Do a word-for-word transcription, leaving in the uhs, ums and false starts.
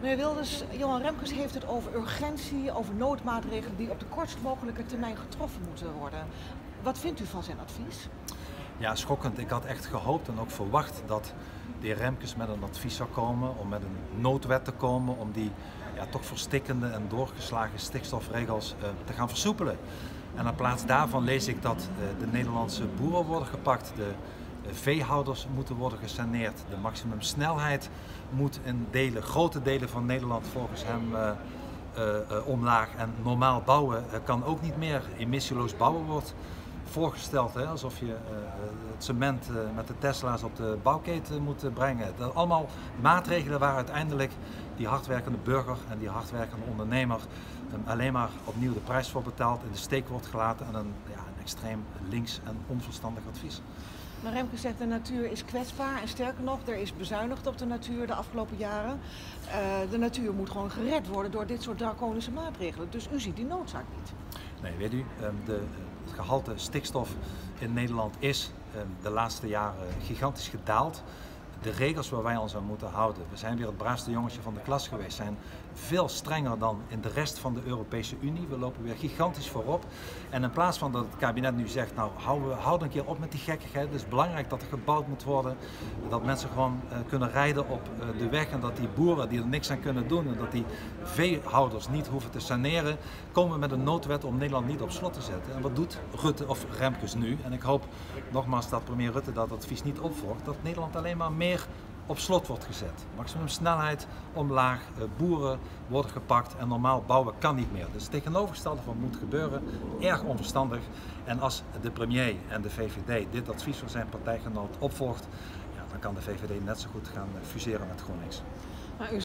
Meneer Wilders, Johan Remkes heeft het over urgentie, over noodmaatregelen die op de kortst mogelijke termijn getroffen moeten worden. Wat vindt u van zijn advies? Ja, schokkend. Ik had echt gehoopt en ook verwacht dat de heer Remkes met een advies zou komen, om met een noodwet te komen, om die ja, toch verstikkende en doorgeslagen stikstofregels uh, te gaan versoepelen. En in plaats daarvan lees ik dat uh, de Nederlandse boeren worden gepakt, de uh, veehouders moeten worden gesaneerd, de maximumsnelheid moet in delen, grote delen van Nederland volgens hem uh, uh, uh, omlaag. En normaal bouwen uh, kan ook niet meer, emissieloos bouwen wordt voorgesteld, hè? Alsof je uh, het cement uh, met de Tesla's op de bouwketen moet uh, brengen. Dat allemaal maatregelen waar uiteindelijk die hardwerkende burger en die hardwerkende ondernemer um, alleen maar opnieuw de prijs voor betaalt, in de steek wordt gelaten en een, ja, een extreem links en onverstandig advies. Maar Remkes zegt de natuur is kwetsbaar en sterker nog, er is bezuinigd op de natuur de afgelopen jaren. Uh, de natuur moet gewoon gered worden door dit soort draconische maatregelen. Dus u ziet die noodzaak niet. Nee, weet u, de, het gehalte stikstof in Nederland is de laatste jaren gigantisch gedaald. De regels waar wij ons aan moeten houden, we zijn weer het braafste jongetje van de klas geweest, zijn veel strenger dan in de rest van de Europese Unie. We lopen weer gigantisch voorop. En in plaats van dat het kabinet nu zegt, nou hou, hou een keer op met die gekkigheid. Het is belangrijk dat er gebouwd moet worden, dat mensen gewoon uh, kunnen rijden op uh, de weg en dat die boeren die er niks aan kunnen doen en dat die veehouders niet hoeven te saneren, komen met een noodwet om Nederland niet op slot te zetten. En wat doet Rutte of Remkes nu? En ik hoop nogmaals dat premier Rutte dat advies niet opvolgt, dat Nederland alleen maar meer op slot wordt gezet. Maximum snelheid omlaag, boeren worden gepakt en normaal bouwen kan niet meer. Dus het tegenovergestelde van moet gebeuren, erg onverstandig. En als de premier en de V V D dit advies van zijn partijgenoot opvolgt, ja, dan kan de V V D net zo goed gaan fuseren met GroenLinks. Maar u